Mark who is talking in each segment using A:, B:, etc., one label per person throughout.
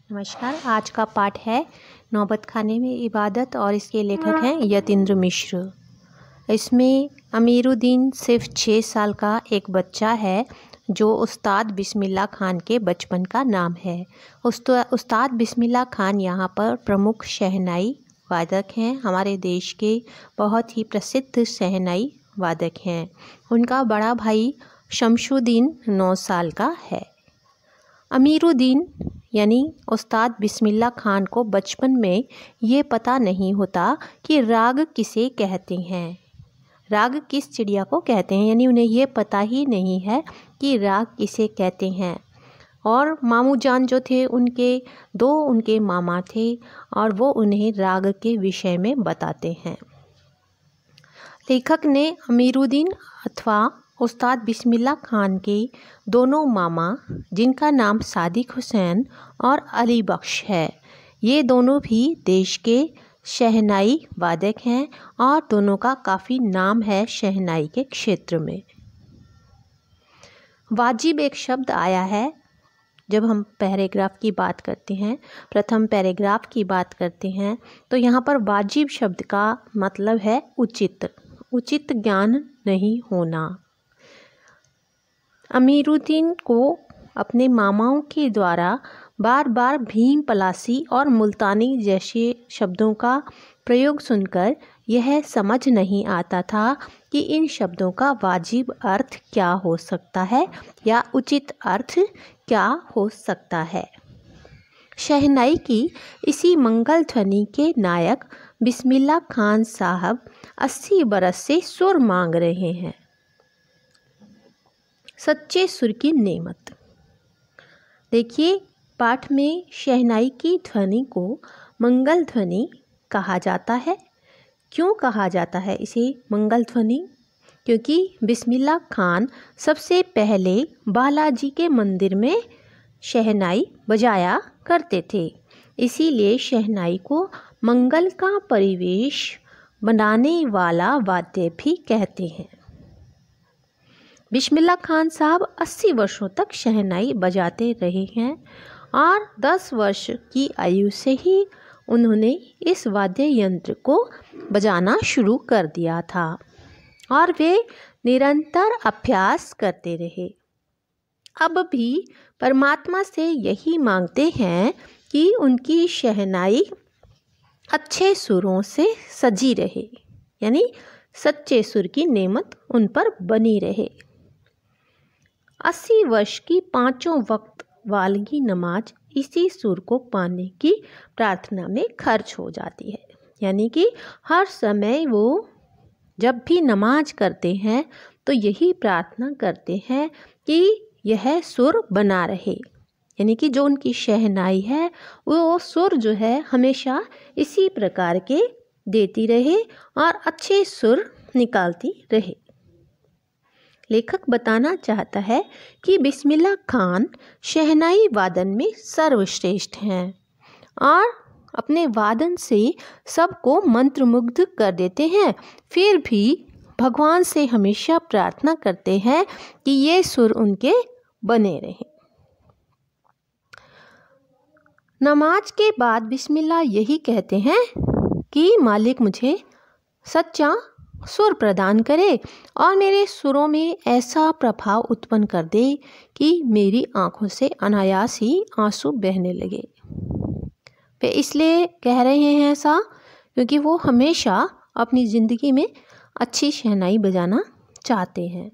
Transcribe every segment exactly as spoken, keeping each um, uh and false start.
A: नमस्कार। आज का पाठ है नौबत खाने में इबादत और इसके लेखक हैं यतीन्द्र मिश्र। इसमें अमीरुद्दीन सिर्फ छः साल का एक बच्चा है जो उस्ताद बिस्मिल्लाह खान के बचपन का नाम है। उस्ताद बिस्मिल्लाह खान यहाँ पर प्रमुख शहनाई वादक हैं, हमारे देश के बहुत ही प्रसिद्ध शहनाई वादक हैं। उनका बड़ा भाई शमशुद्दीन नौ साल का है। अमीरुद्दीन यानी उस्ताद बिस्मिल्लाह खान को बचपन में ये पता नहीं होता कि राग किसे कहते हैं, राग किस चिड़िया को कहते हैं, यानी उन्हें ये पता ही नहीं है कि राग किसे कहते हैं। और मामू जान जो थे उनके दो उनके मामा थे और वो उन्हें राग के विषय में बताते हैं। लेखक ने अमीरुद्दीन अथवा उस्ताद बिस्मिल्लाह खान के दोनों मामा, जिनका नाम सादिक हुसैन और अली बख्श है, ये दोनों भी देश के शहनाई वादक हैं और दोनों का काफ़ी नाम है शहनाई के क्षेत्र में। वाजिब एक शब्द आया है जब हम पैराग्राफ की बात करते हैं, प्रथम पैराग्राफ की बात करते हैं, तो यहाँ पर वाजिब शब्द का मतलब है उचित, उचित ज्ञान नहीं होना। अमीरुद्दीन को अपने मामाओं के द्वारा बार बार भीम पलासी और मुल्तानी जैसे शब्दों का प्रयोग सुनकर यह समझ नहीं आता था कि इन शब्दों का वाजिब अर्थ क्या हो सकता है या उचित अर्थ क्या हो सकता है। शहनाई की इसी मंगल ध्वनि के नायक बिस्मिल्लाह खान साहब अस्सी बरस से सुर मांग रहे हैं। सच्चे सुर की नेमत। देखिए, पाठ में शहनाई की ध्वनि को मंगल ध्वनि कहा जाता है। क्यों कहा जाता है इसे मंगल ध्वनि? क्योंकि बिस्मिल्लाह खान सबसे पहले बालाजी के मंदिर में शहनाई बजाया करते थे, इसीलिए शहनाई को मंगल का परिवेश बनाने वाला वाद्य भी कहते हैं। बिस्मिल्लाह खान साहब अस्सी वर्षों तक शहनाई बजाते रहे हैं और दस वर्ष की आयु से ही उन्होंने इस वाद्य यंत्र को बजाना शुरू कर दिया था और वे निरंतर अभ्यास करते रहे। अब भी परमात्मा से यही मांगते हैं कि उनकी शहनाई अच्छे सुरों से सजी रहे, यानी सच्चे सुर की नेमत उन पर बनी रहे। अस्सी वर्ष की पांचों वक्त वाली नमाज इसी सुर को पाने की प्रार्थना में खर्च हो जाती है, यानी कि हर समय वो जब भी नमाज करते हैं तो यही प्रार्थना करते हैं कि यह सुर बना रहे, यानी कि जो उनकी शहनाई है वो सुर जो है हमेशा इसी प्रकार के देती रहे और अच्छे सुर निकालती रहे। लेखक बताना चाहता है कि बिस्मिल्लाह खान शहनाई वादन में सर्वश्रेष्ठ हैं और अपने वादन से सबको मंत्रमुग्ध कर देते हैं। फिर भी भगवान से हमेशा प्रार्थना करते हैं कि ये सुर उनके बने रहें। नमाज के बाद बिस्मिल्लाह यही कहते हैं कि मालिक मुझे सच्चा सुर प्रदान करे और मेरे सुरों में ऐसा प्रभाव उत्पन्न कर दे कि मेरी आंखों से अनायास ही आंसू बहने लगे। वे इसलिए कह रहे हैं ऐसा क्योंकि वो हमेशा अपनी ज़िंदगी में अच्छी शहनाई बजाना चाहते हैं।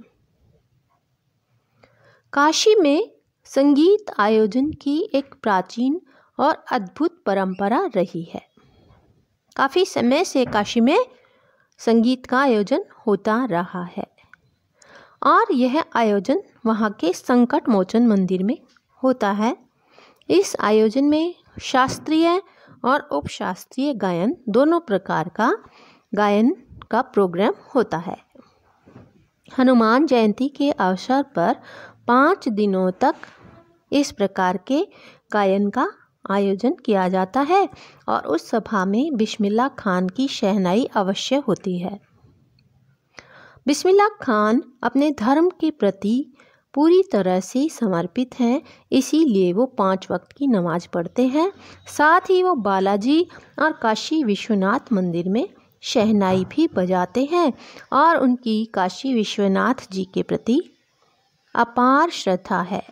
A: काशी में संगीत आयोजन की एक प्राचीन और अद्भुत परंपरा रही है। काफ़ी समय से काशी में संगीत का आयोजन होता रहा है और यह आयोजन वहाँ के संकट मोचन मंदिर में होता है। इस आयोजन में शास्त्रीय और उपशास्त्रीय गायन दोनों प्रकार का गायन का प्रोग्राम होता है। हनुमान जयंती के अवसर पर पाँच दिनों तक इस प्रकार के गायन का आयोजन किया जाता है और उस सभा में बिस्मिल्लाह खान की शहनाई अवश्य होती है। बिस्मिल्लाह खान अपने धर्म के प्रति पूरी तरह से समर्पित हैं, इसीलिए वो पांच वक्त की नमाज पढ़ते हैं। साथ ही वो बालाजी और काशी विश्वनाथ मंदिर में शहनाई भी बजाते हैं और उनकी काशी विश्वनाथ जी के प्रति अपार श्रद्धा है।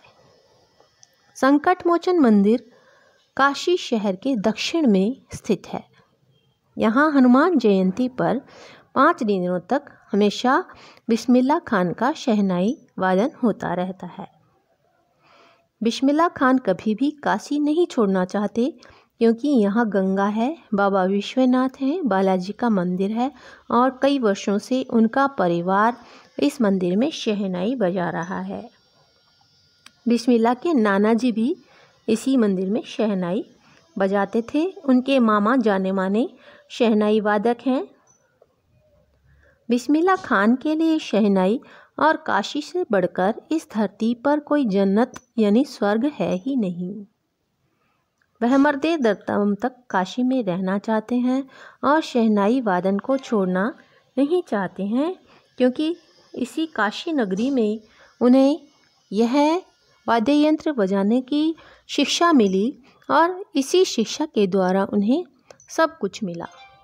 A: संकट मोचन मंदिर काशी शहर के दक्षिण में स्थित है। यहाँ हनुमान जयंती पर पाँच दिनों तक हमेशा बिस्मिल्लाह खान का शहनाई वादन होता रहता है। बिस्मिल्लाह खान कभी भी काशी नहीं छोड़ना चाहते, क्योंकि यहाँ गंगा है, बाबा विश्वनाथ हैं, बालाजी का मंदिर है और कई वर्षों से उनका परिवार इस मंदिर में शहनाई बजा रहा है। बिस्मिल्लाह के नाना जी भी इसी मंदिर में शहनाई बजाते थे। उनके मामा जाने माने शहनाई वादक हैं। बिस्मिल्लाह खान के लिए शहनाई और काशी से बढ़कर इस धरती पर कोई जन्नत यानी स्वर्ग है ही नहीं। वह मर्दे दर्तम तक काशी में रहना चाहते हैं और शहनाई वादन को छोड़ना नहीं चाहते हैं, क्योंकि इसी काशी नगरी में उन्हें यह वाद्य यंत्र बजाने की शिक्षा मिली और इसी शिक्षा के द्वारा उन्हें सब कुछ मिला।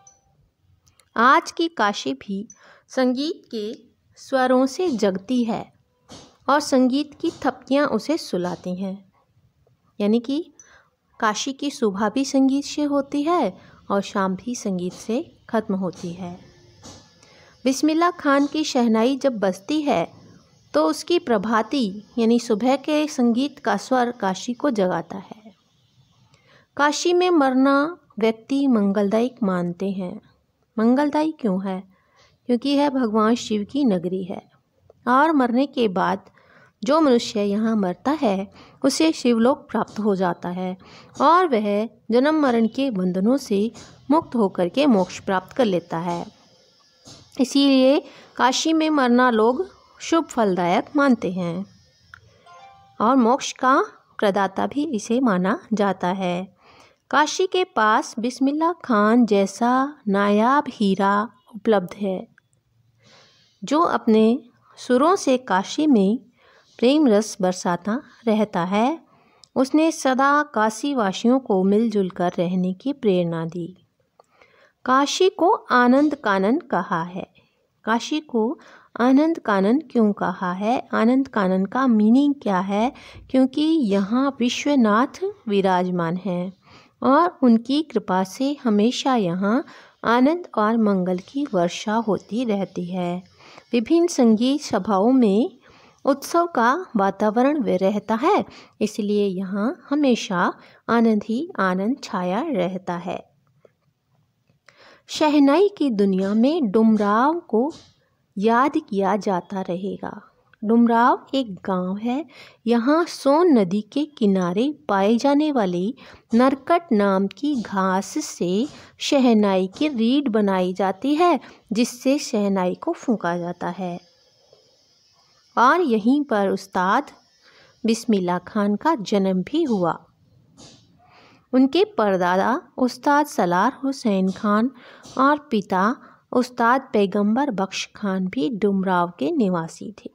A: आज की काशी भी संगीत के स्वरों से जगती है और संगीत की थपकियाँ उसे सुलाती हैं। यानी कि काशी की सुबह भी संगीत से होती है और शाम भी संगीत से ख़त्म होती है। बिस्मिल्लाह खान की शहनाई जब बजती है तो उसकी प्रभाती यानी सुबह के संगीत का स्वर काशी को जगाता है। काशी में मरना व्यक्ति मंगलदायक मानते हैं। मंगलदायी क्यों है? क्योंकि यह भगवान शिव की नगरी है और मरने के बाद जो मनुष्य यहाँ मरता है उसे शिवलोक प्राप्त हो जाता है और वह जन्म मरण के बंधनों से मुक्त होकर के मोक्ष प्राप्त कर लेता है। इसीलिए काशी में मरना लोग शुभ फलदायक मानते हैं और मोक्ष का प्रदाता भी इसे माना जाता है। काशी के पास बिस्मिल्लाह खान जैसा नायाब हीरा उपलब्ध है, जो अपने सुरों से काशी में प्रेम रस बरसाता रहता है। उसने सदा काशी वासियों को मिलजुल कर रहने की प्रेरणा दी। काशी को आनंद कानन कहा है। काशी को आनंद कानन क्यों कहा है? आनंद कानन का मीनिंग क्या है? क्योंकि यहाँ विश्वनाथ विराजमान हैं और उनकी कृपा से हमेशा यहाँ आनंद और मंगल की वर्षा होती रहती है। विभिन्न संगीत सभाओं में उत्सव का वातावरण रहता है, इसलिए यहाँ हमेशा आनंद ही आनंद छाया रहता है। शहनाई की दुनिया में डुमराव को याद किया जाता रहेगा। डुमराव एक गांव है। यहाँ सोन नदी के किनारे पाए जाने वाली नरकट नाम की घास से शहनाई की रीड बनाई जाती है, जिससे शहनाई को फूंका जाता है। और यहीं पर उस्ताद बिस्मिल्लाह खान का जन्म भी हुआ। उनके परदादा उस्ताद सलार हुसैन खान और पिता उस्ताद पैगंबर बख्श खान भी डुमराव के निवासी थे।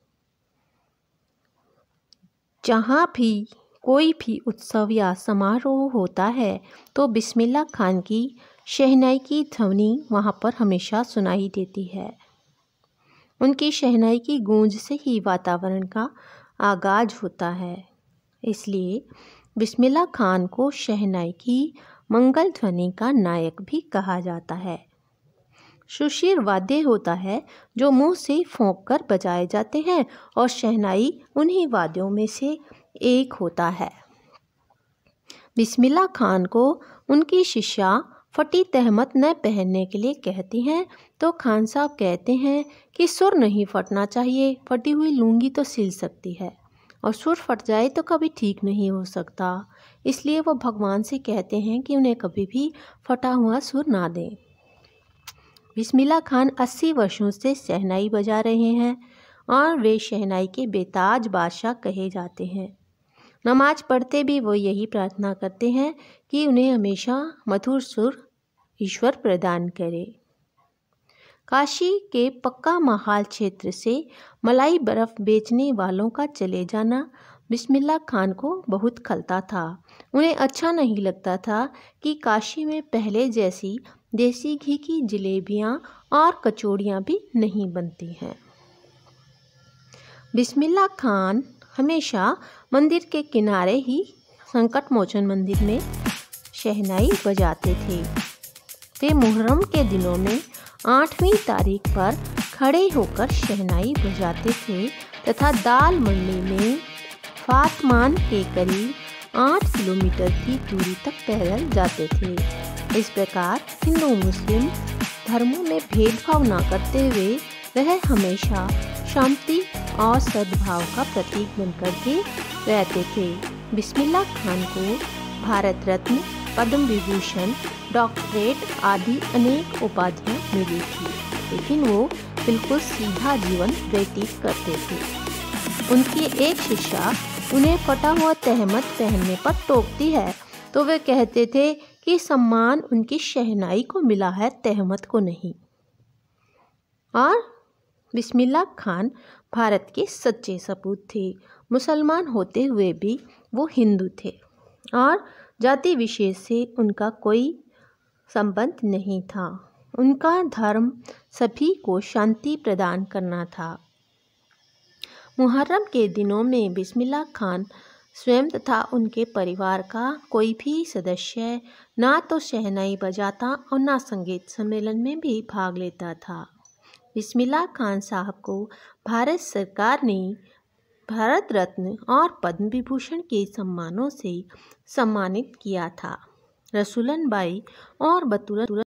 A: जहाँ भी कोई भी उत्सव या समारोह होता है तो बिस्मिल्लाह खान की शहनाई की ध्वनि वहाँ पर हमेशा सुनाई देती है। उनकी शहनाई की गूंज से ही वातावरण का आगाज होता है। इसलिए बिस्मिल्लाह खान को शहनाई की मंगल ध्वनि का नायक भी कहा जाता है। सुशीर वाद्य होता है जो मुंह से फूंक कर बजाए जाते हैं और शहनाई उन्हीं वाद्यों में से एक होता है। बिस्मिल्लाह खान को उनकी शिष्या फटी तहमत न पहनने के लिए कहती हैं तो खान साहब कहते हैं कि सुर नहीं फटना चाहिए, फटी हुई लुंगी तो सिल सकती है और सुर फट जाए तो कभी ठीक नहीं हो सकता। इसलिए वो भगवान से कहते हैं कि उन्हें कभी भी फटा हुआ सुर ना दें। बिस्मिल्लाह खान अस्सी वर्षों से शहनाई बजा रहे हैं और वे शहनाई के बेताज बादशाह कहे जाते हैं। नमाज पढ़ते भी वो यही प्रार्थना करते हैं कि उन्हें हमेशा मधुर सुर ईश्वर प्रदान करे। काशी के पक्का महाल क्षेत्र से मलाई बर्फ़ बेचने वालों का चले जाना बिस्मिल्लाह खान को बहुत खलता था। उन्हें अच्छा नहीं लगता था कि काशी में पहले जैसी देसी घी की जलेबियाँ और कचौड़ियाँ भी नहीं बनती हैं। बिस्मिल्लाह खान हमेशा मंदिर के किनारे ही संकट मोचन मंदिर में शहनाई बजाते थे। वे मुहर्रम के दिनों में आठवीं तारीख पर खड़े होकर शहनाई बजाते थे तथा दाल मंडी में फातमान के करीब आठ किलोमीटर की दूरी तक पैदल जाते थे। इस प्रकार हिंदू मुस्लिम धर्मों में भेदभाव न करते हुए वह हमेशा शांति और सद्भाव का प्रतीक बनकर के रहते थे। बिस्मिल्लाह खान को भारत रत्न, पद्म विभूषण, डॉक्टरेट आदि अनेक उपाधियां मिली थी, लेकिन वो बिल्कुल सीधा जीवन व्यतीत करते थे। उनकी एक शिष्या उन्हें फटा हुआ तहमत पहनने पर टोकती है तो वे कहते थे कि सम्मान उनकी शहनाई को मिला है, तहमत को नहीं। और बिस्मिल्लाह खान भारत के सच्चे सपूत थे। मुसलमान होते हुए भी वो हिंदू थे और जाति विशेष से उनका कोई संबंध नहीं था। उनका धर्म सभी को शांति प्रदान करना था। मुहर्रम के दिनों में बिस्मिल्लाह खान स्वयं तथा उनके परिवार का कोई भी सदस्य ना तो शहनाई बजाता और ना संगीत सम्मेलन में भी भाग लेता था। बिस्मिल्लाह खान साहब को भारत सरकार ने भारत रत्न और पद्म विभूषण के सम्मानों से सम्मानित किया था। रसूलन बाई और बतूरत